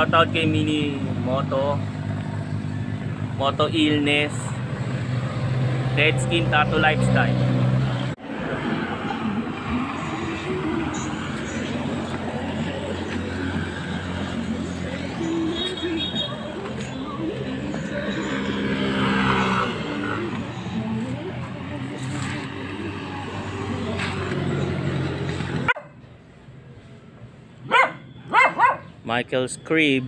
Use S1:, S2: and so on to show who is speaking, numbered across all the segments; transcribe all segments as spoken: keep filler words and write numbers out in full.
S1: Shoutout kay Mini Moto, Moto Illness, Red Skin Tattoo Lifestyle. Michael's Crib,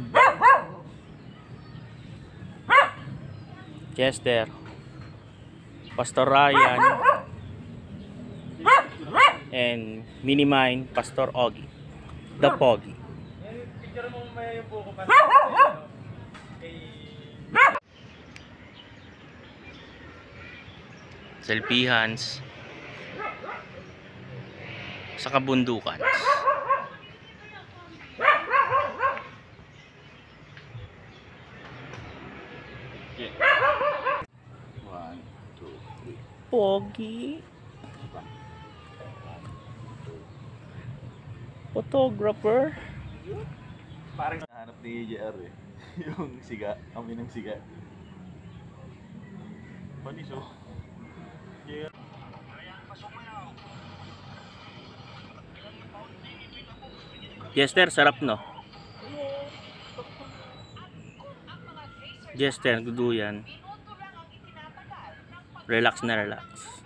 S1: Chester, Pastor Ryan, and Minimine, Pastor Ogie, the Pogi. Selfiehans sa kabundukan.
S2: One, two, three.
S1: Pogi. Photographer.
S2: Parang nahanap ni J R eh. Yung siga, kami ng siga. Panis oh. J R.
S1: Jester, sarap no? Jester, guduyan. Relax na relax.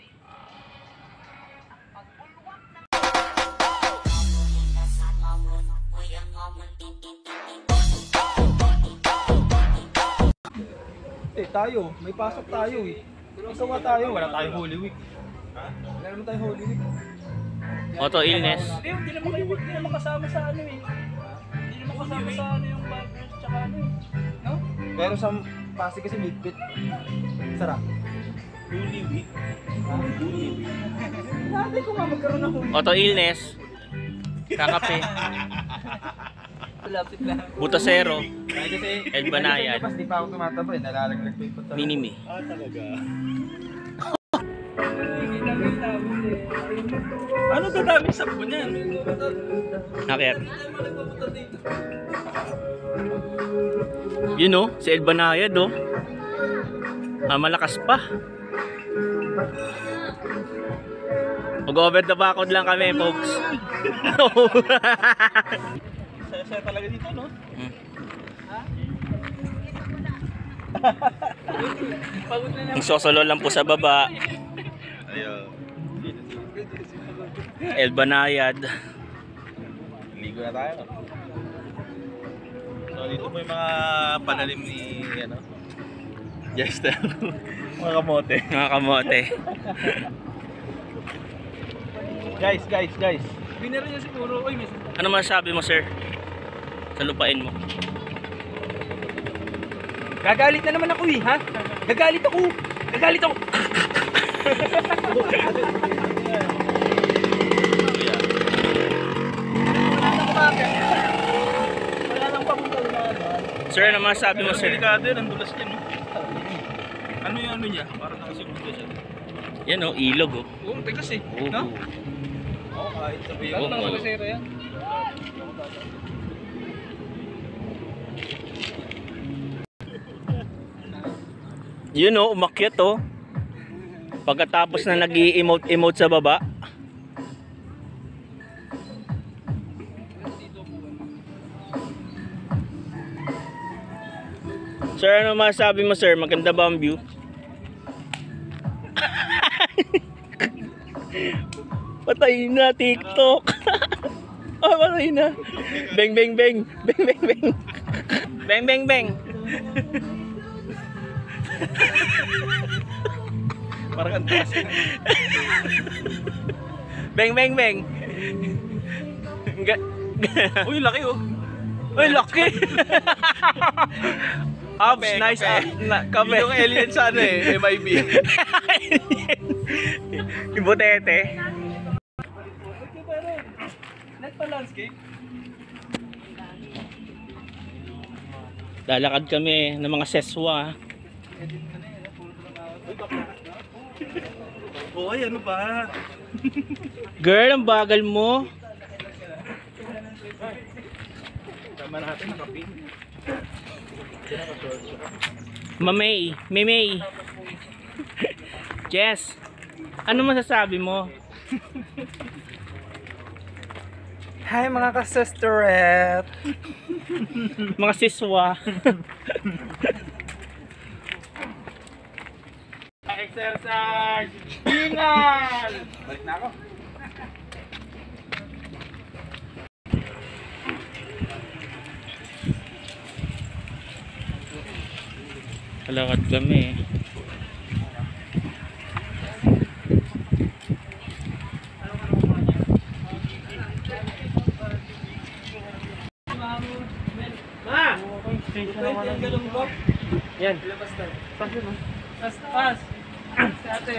S3: Eh tayo, may pasok tayo eh. Magawa tayo, wala tayong Holy Week. Wala naman tayong Holy Week.
S1: Moto Illness.
S3: Hindi, hindi naman kayo, hindi naman kasama sa ano eh. Hindi naman kasama sa ano yung burgers tsaka ano eh. No? Pero sa Pasig kasi midpit. Sarap.
S2: Holy Week. Holy Week.
S3: Dati ko nga magkaroon ng Holy Week.
S1: Moto Illness. Kakape.
S3: Lapit lang.
S1: Butasero.
S3: Ay kasi,
S1: El Banayad.
S3: Di pa ako tumataba eh, nalalaglag pa yung punta.
S1: Minimi.
S2: Ah, talaga.
S3: Ano dadaming sabon yan?
S1: Nakir. Yun oh, si El Banayad oh. Ah, malakas pa. Mag-over the backwood lang kami, folks.
S2: Saya-saya talaga dito, no?
S1: Hmm. Ang sosolo lang po sa baba.
S2: Ayun.
S1: El Banayad.
S2: Ligo na tayo. So dito po yung mga panalim ni ano, Jester. Mga kamote.
S1: Mga kamote.
S2: Guys, guys, guys.
S3: Winner niya siguro. Uy, miss.
S1: Ano masasabi mo, sir? Sa lupain mo.
S3: Gagalit na naman ako eh, ha? Gagalit ako. Gagalit ako. Wala nang papunta na.
S1: Sir, ano masasabi mo, sir?
S2: Delikado yun, ang dulas niya, no? Ano yung ano niya? Parang nakasimundo siya.
S1: Yan oh, ilog oh.
S3: Oo, tigas eh.
S1: Oo.
S3: No? Oo, kahit sabihin.
S1: Oo,
S3: Lalo
S1: oo.
S3: na sa yan.
S1: Yun oh, umakyat oh. Pagkatapos na nag-i-emote-emote sa baba. Sir, ano masasabi mo, sir? Maganda ba ang view? Patay na TikTok. Ah, patay na. Bang bang bang. Bang bang bang. Bang bang bang.
S2: Parang ang taas.
S1: Bang bang bang. Ga-
S2: Uy, laki oh.
S1: Uy, laki. Abs,
S2: Kape,
S1: nice
S2: kape.
S1: ah. Na, kape.
S2: Yung alien sa ano eh, M I B.
S1: Yung butete.
S3: Nagpa-landscape?
S1: Lalakad kami ng mga seswa.
S2: Uy, ano ba?
S1: Girl, ang bagal mo.
S3: Tama natin, nakapin.
S1: Mamay, Mimay. Jess, ano masasabi mo?
S3: Hi mga ka-sisterette!
S1: Mga siswa.
S3: Exercise! Hingal! Balik na ako.
S1: Kalakad kami. Yan.
S3: Pas, pas! Si ate.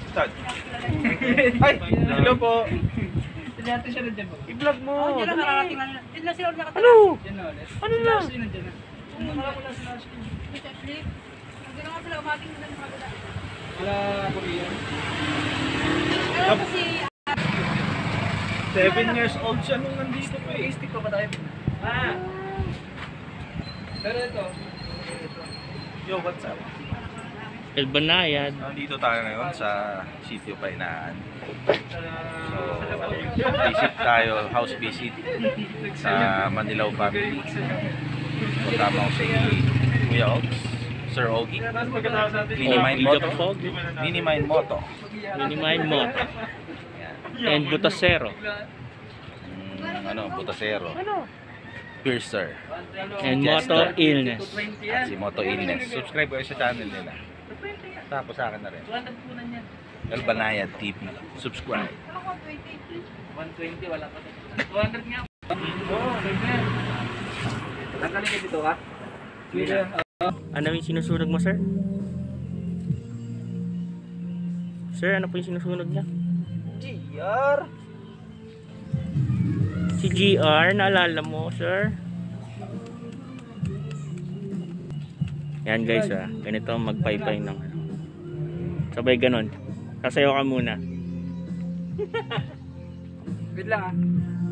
S3: Ay! Hello po! Si ate siya nandiyan po. I-vlog mo!
S4: Oh, diyan na nakarating na. Diyan na sila nakatira.
S1: Ano?
S3: Diyan na ulit.
S1: Ano na?
S3: Sino nandiyan na? Wala mo na si Ashley.
S4: Mister Flip. Hindi naman sila umating na ng kabila.
S3: Wala ako riyan.
S4: Alam ko si...
S3: Seven years old siya nung nandito po eh. Stick pa ba tayo? Ah! Pero ito. Yo, what's up?
S1: El Banayad.
S2: Nandito tayo ngayon sa sitio Painaan. So, visit tayo, house visit sa Manilao family. Kasama ko si Kuya Ogs, Sir Ogie, Minimine Moto, Minimine Moto,
S1: Minimine Moto. And Butasero.
S2: mm, ano, Butasero, Piercer,
S1: And
S2: Jester.
S1: Moto Illness.
S2: At si Moto Illness. Subscribe kayo sa channel nila. Tapos sa akin na rin. El Banayad T V. Subscribe.
S3: one twenty, wala pa. two hundred nga. Oo, ganyan. Tanggalin ka dito ha? Sige.
S1: Ano yung sinusunog mo, sir? Sir, ano po yung sinusunog niya?
S3: G R!
S1: Si G R, naalala mo, sir? Yan guys, ah. Ganito ang magpaypay ng ano. Sabay ganon. Sasayaw ka muna.
S3: Wait lang ah.